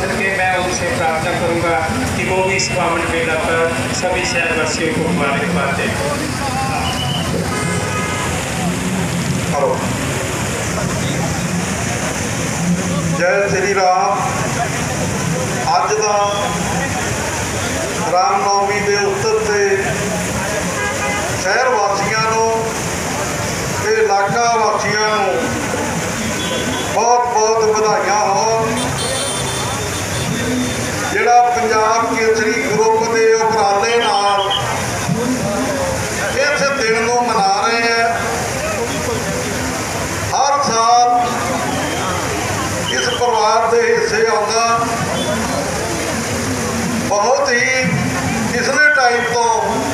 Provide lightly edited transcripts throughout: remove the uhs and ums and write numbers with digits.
सके मैं उनसे प्रार्थना करूँगा कि वो भी इस पावन मेला पर सभी शहरवासियों को मुबारकबाद दें। जय श्री राम। अज का रामनवमी के उत्तर से शहर वासियों ते इलाका वासियों बहुत बहुत बधाइयां होण। जिहड़ा पंजाब केसरी ग्रुप के उपराले नाल इस दिन को मना रहे हैं। हर साल इस परिवार के हिस्से आउंदा बहुत ही पिछले टाइम तो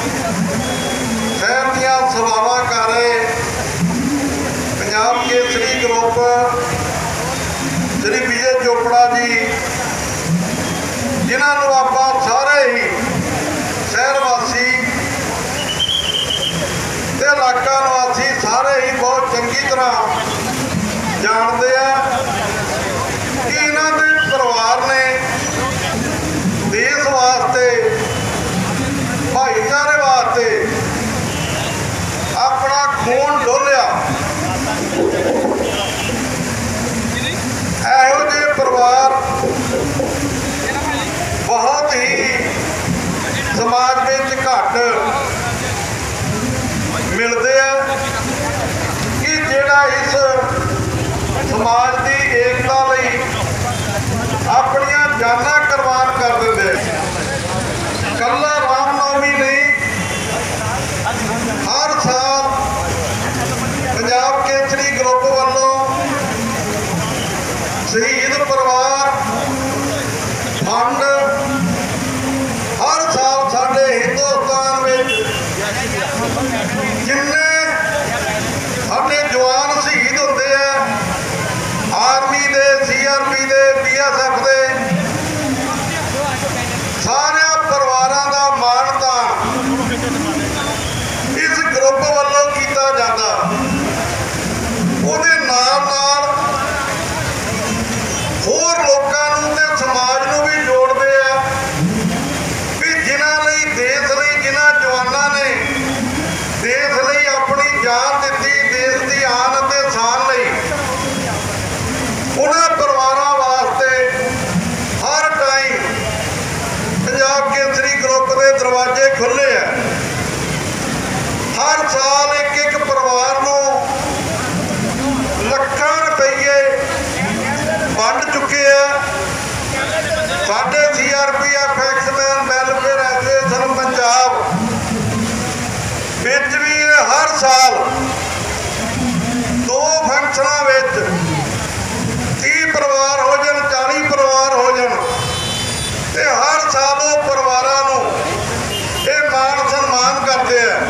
शहर दियां सभावां कर रहे पंजाब केसरी ग्रुप श्री विजय चोपड़ा जी, जिन्होंने आप सारे ही शहर वासी ते इलाका निवासी सारे ही बहुत चंगी तरह जानते हैं कि इन्हों के परिवार ने देश वास्ते भाईचारे वास्ते अपना खून डोलिया। ਇਹੋ ਜਿਹੇ परिवार बहुत ही समाज में घट मिलते हैं कि जेड़ा इस समाज की एकता लई अपनियां जानां कुर्बान कर देंदे। कल्ला रामनवमी नहीं, हर साल पंजाब केसरी ग्रुप वालों शहीद परिवार फंड हर साल साडे हिंदुस्तान में जिन्ने साडे जवान शहीद होंदे हैं, आर्मी दे, CRP दे, BSF दे, सारे परिवारां दा मान तान इस ग्रुप वालों कीता जांदा। उहदे नाल नाल होर लोकां नूं ते समाज नूं भी जोड़ते हैं भी जिन्हां लई देश लई, जिन्हां जवानां ने देश लई अपनी जान दित्ती, देश की आन ते शान लई, उन्हां परिवारां वास्ते हर टाइम पंजाब केसरी ग्रुप के दरवाजे खुले हैं। हर साल एक एक परिवार नूं लाखां रुपये वंड चुके हैं। साढ़े CRPF exman welfare association Punjab विच भी हर साल 2 फंक्शनां विच 30 परिवार हो जाण, 40 परिवार हो जाण ते हर साल वो परिवारां नूं ये मान सन्मान करते हैं।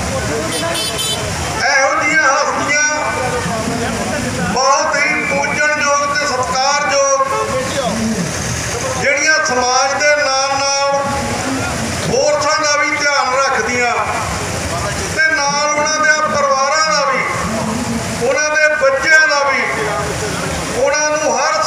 इहो जिहियां हस्तियां बहुत ही पूजनयोग ते सत्कारयोग जिहड़ियां समाज के नाल नाल फोर्सां का भी ध्यान रखदियां ते नाल उन्हां दे परिवारां दा भी, उन्हां दे बच्चिआं दा भी, उन्हां नूं हर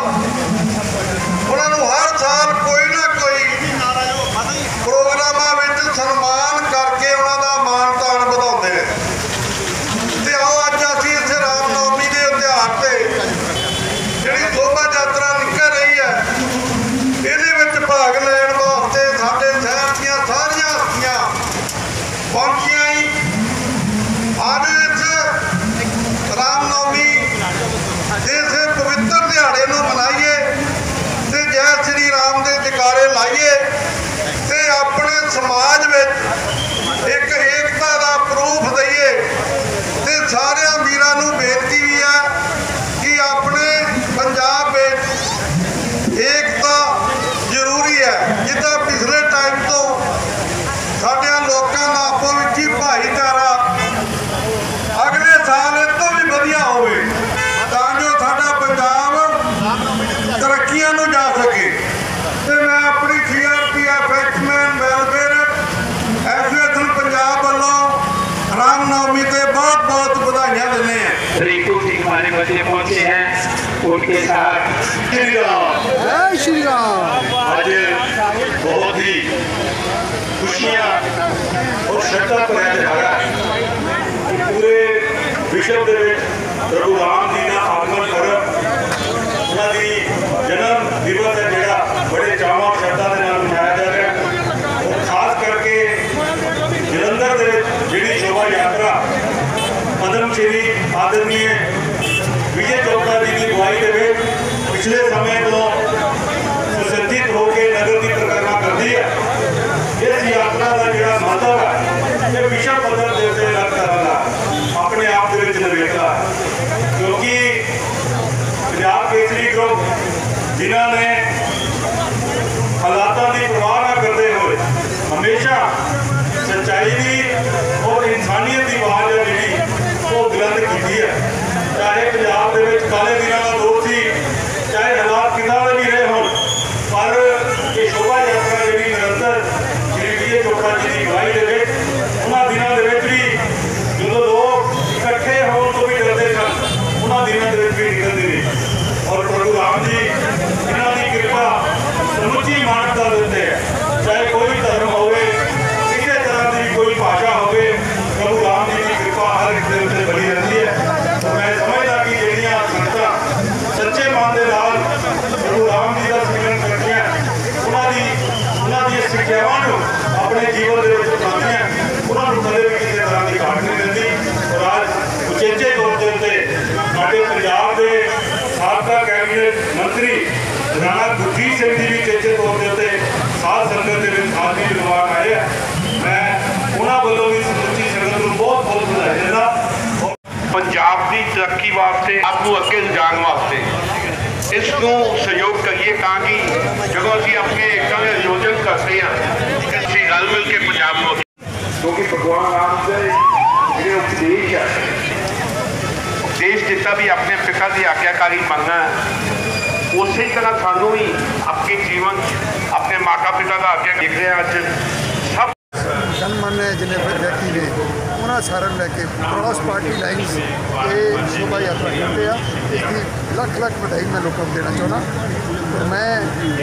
साल कोई ना कोई प्रोग्रामां विच सन्मान करके उन्हां दा मान तान वधाउंदे ने। ते आओ अज असीं इस रामनवमी के त्योहार ते जिहड़ी शोभा यात्रा निकल रही है, ਇਹਦੇ ਵਿੱਚ भाग ਲੈਣ वास्ते ਸਾਡੇ शहर ਦੀਆਂ ਸਾਰੀਆਂ ਹਸਤੀਆਂ ਪਹੁੰਚੀਆਂ ਹੀ। ਅੱਜ ਇਸ ਰਾਮਨਵਮੀ ਦੇ ਇਸ ਪਵਿੱਤਰ ਦਿਹਾੜੇ ਨੂੰ ਮਨਾਈਏ ਤੇ ਜੈ ਸ਼੍ਰੀ ਰਾਮ ਦੇ ਜੈਕਾਰੇ ਲਾਈਏ ਤੇ ਆਪਣੇ ਸਮਾਜ ਵਿੱਚ ਇੱਕ ਏਕਤਾ ਦਾ ਪ੍ਰੂਫ ਦਈਏ। ਤੇ ਸਾਰਿਆਂ ਵੀਰਾਂ ਨੂੰ ਬੇਨਤੀ ਵੀ ਹੈ कि अपने पंजाब में एकता जरूरी है। जिदा पिछले टाइम तो साढ़े लोगों का आपो विच ही भाईचारा अगले साल इस तो भी वधिया होवे तां जो साडा पंजाब तरक्कियां नूं जा सके। ते मैं अपनी CRPF exman welfare association Punjab वालों रामनवमी ते बहुत बहुत बधाइयां दिंदे हैं। हमारे बच्चे पहुंचे हैं, उनके साथ जय श्री राम। ਦਾ ਭਰਿਆ ਦਿਹਾੜਾ ਕਿ ਪੂਰੇ ਵਿਸ਼ਵ ਦੇ ਵਿੱਚ ਪ੍ਰਭੂ ਰਾਮ ਜੀ ਦਾ ਆਗਮਨ ਕਰਬ, ਉਹਨਾਂ ਦੀ ਜਨਮ ਦਿਵਸ ਹੈ ਜਿਹੜਾ ਬੜੇ ਚਾਵਾਂ ਸ਼ਰਧਾ ਦੇ ਨਾਲ ਮਨਾਇਆ ਜਾ ਰਿਹਾ ਹੈ। ਉਹ ਖਾਸ ਕਰਕੇ ਜਲੰਧਰ ਦੇ ਵਿੱਚ ਜਿਹੜੀ ਸ਼ੋਭਾ ਯਾਤਰਾ ਪਦਮ ਸ਼੍ਰੀ ਆਦਰਨੀय ਵਿਜੇ ਚੋਪੜਾ ਜੀ ਦੀ ਅਗਵਾਈ ਦੇ ਵਿੱਚ ਪਿਛਲੇ ਸਮੇਂ ਤੋਂ ਸੁਸੱਜਿਤ ਹੋ ਕੇ ਨਗਰ ਦੀ ਪਰਿਕਰਮਾ ਕਰਦੀ ਹੈ। ਇਸ ਯਾਤਰਾ ਦਾ ਜਿਹੜਾ ਮਹੱਤਵ ਹੈ ਇਹ ਵਿਸ਼ਵ ਪੱਧਰ ਦੇ ਉੱਤੇ ਲੱਗ ਕਰਨ ਦਾ ਆਪਣੇ ਆਪ ਦੇ ਵਿੱਚ ਨਿਵੇਕਲਾ ਹੈ, ਕਿਉਂਕਿ ਪੰਜਾਬ ਕੇਸਰੀ ਗਰੁੱਪ ਜਿਨ੍ਹਾਂ ਨੇ ਹਾਲਾਤਾਂ ਦੀ ਪਰਵਾਹ ਨਾ ਕਰਦੇ ਹੋਏ ਹਮੇਸ਼ਾ ਸੱਚਾਈ ਦੀ ਔਰ ਇਨਸਾਨੀਅਤ ਦੀ ਆਵਾਜ਼ ਹੈ ਜਿਹੜੀ ਉਹ ਬੁਲੰਦ ਕੀਤੀ ਹੈ। ਚਾਹੇ ਪੰਜਾਬ ਦੇ ਵਿੱਚ ਕਾਲੇ ਦਿਨਾਂ ਦਾ ਦੌਰ ਸੀ, ਚਾਹੇ ਹਾਲਾਤ ਕਿੱਦਾਂ ਦੇ ਵੀ ਰਹੇ ਹੋਣ, ਪਰ ਇਹ ਸ਼ੋਭਾ ਯਾਤਰਾ ਜਿਹੜੀ ਨਿਰੰਤਰ ਸ਼੍ਰੀ ਵਿਜੇ ਚੋਪੜਾ ਜੀ ਦੀ ਅਗਵਾਈ ਦੇ ਵਿੱਚ ਉਹਨਾਂ ਦਿਨਾਂ ਦੇ ਵਿੱਚ ਵੀ ਜਦੋਂ ਲੋਕ ਇਕੱਠੇ ਹੋਣ ਤੋਂ ਵੀ ਡਰਦੇ ਸਨ, ਉਹਨਾਂ ਦਿਨਾਂ ਦੇ ਵਿੱਚ ਵੀ ਨਿਕਲਦੇ ਨੇ। ਔਰ ਪ੍ਰਭੂ ਰਾਮ ਜੀ ਇਹਨਾਂ ਦੀ ਕਿਰਪਾ ਸਮੁੱਚੀ ਮਾਨਵਤਾ ਦੇ ਉੱਤੇ ਹੈ, ਚਾਹੇ ਕੋਈ ਧਰਮ ਹੋਵੇ, ਕਿਸੇ ਤਰ੍ਹਾਂ ਦੀ ਕੋਈ ਭਾਸ਼ਾ ਹੋਵੇ, ਪ੍ਰਭੂ ਰਾਮ ਜੀ ਦੀ ਕਿਰਪਾ ਹਰ ਇੱਕ ਦੇ ਉੱਤੇ ਬਣੀ ਰਹਿੰਦੀ ਹੈ। ਮੈਂ ਸਮਝਦਾ ਕਿ ਜਿਹੜੀਆਂ ਸੰਗਤਾਂ ਸੱਚੇ ਮਨ ਦੇ ਨਾਲ ਪ੍ਰਭੂ ਰਾਮ ਜੀ ਦਾ ਸਿਮਰਨ ਕਰਦੀਆਂ, ਉਹਨਾਂ ਦੀਆਂ ਸਿੱਖਿਆਵਾਂ ਨੂੰ ਆਪਣੇ ਜੀਵਨ ਦੇ ਵਿੱਚ ਅਪਣਾਉਂਦੀਆਂ, ਉਹਨਾਂ ਨੂੰ ਕਦੇ ਵੀ ਕਿਸੇ ਤਰ੍ਹਾਂ ਦੀ ਘਾਟ ਨਹੀਂ ਰਹਿੰਦੀ। ਔਰ ਅੱਜ ਉਚੇਚੇ ਤੌਰ ਦੇ ਉੱਤੇ ਸਾਡੇ ਪੰਜਾਬ ਦੇ ਸਾਬਕਾ ਕੈਬਨਿਟ ਮੰਤਰੀ ਰਾਣਾ ਗੁਰਜੀਤ ਸਿੰਘ ਜੀ ਵੀ ਉਚੇਚੇ ਤੌਰ ਦੇ ਉੱਤੇ ਸਾਧ ਸੰਗਤ ਦੇ ਵਿੱਚ ਹਾਜ਼ਰੀ ਲਗਵਾਉਣ ਆਏ ਆ। ਮੈਂ ਉਹਨਾਂ ਵੱਲੋਂ ਵੀ ਸਮੁੱਚੀ ਸੰਗਤ ਨੂੰ ਬਹੁਤ ਬਹੁਤ ਵਧਾਈ ਦਿੰਦਾ। ਪੰਜਾਬ ਦੀ ਤਰੱਕੀ ਵਾਸਤੇ, ਆਪ ਨੂੰ ਅੱਗੇ ਲਿਜਾਣ ਵਾਸਤੇ ਇਸ ਨੂੰ ਸਹਿਯੋਗ ਕਰੀਏ ਤਾਂ ਕਿ ਜਦੋਂ ਅਸੀਂ ਆਪਣੇ ਏਕਾਂ ਦੇ ਆਯੋਜਨ ਕਰਦੇ ਹਾਂ ਅਸੀਂ ਰਲ ਮਿਲ ਕੇ ਪੰਜਾਬ ਨੂੰ, ਕਿਉਂਕਿ ਭਗਵਾਨ ਰਾਮ ਦੇ ਜਿਹੜੇ ਉਪਦੇਸ਼ ਹੈ, ਉਪਦੇਸ਼ ਦਿੱਤਾ ਵੀ ਆਪਣੇ ਪਿਤਾ ਦੀ ਆਗਿਆਕਾਰੀ ਮੰਨਣਾ ਹੈ, ਉਸੇ ਤਰ੍ਹਾਂ ਸਾਨੂੰ ਵੀ ਆਪਣੇ ਜੀਵਨ 'ਚ ਆਪਣੇ ਮਾਤਾ ਪਿਤਾ ਦਾ ਆਗਿਆ ਦੇਖ ਰਹੇ ਹਾਂ। ਅੱਜ ਸਭ ਗਨਮਾਨੇ ਜਿੰਨੇ ਵਿਅਕਤੀ ਨੇ ਉਹਨਾਂ ਸਾਰਿਆਂ ਨੂੰ ਲੈ ਕੇ ਕ੍ਰਾਸ ਪਾਰਟੀ ਲਾਈਨਸ ਇਹ ਸ਼ੋਭਾ ਯਾਤਰਾ ਕਰਦੇ ਆ। ਇਸ ਦੀ ਲੱਖ ਲੱਖ ਵਧਾਈ ਮੈਂ ਲੋਕਾਂ ਨੂੰ ਦੇਣਾ ਚਾਹੁੰਦਾ। ਮੈਂ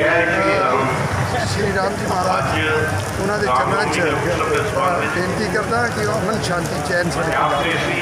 ਸ਼੍ਰੀ ਰਾਮ ਜੀ ਮਹਾਰਾਜ ਉਹਨਾਂ ਦੇ ਚਰਨਾਂ 'ਚ ਬੇਨਤੀ ਕਰਦਾ ਕਿ ਅਮਨ ਸ਼ਾਂਤੀ ਚੈਨ ਸਾਡੇ ਪੰਜਾਬ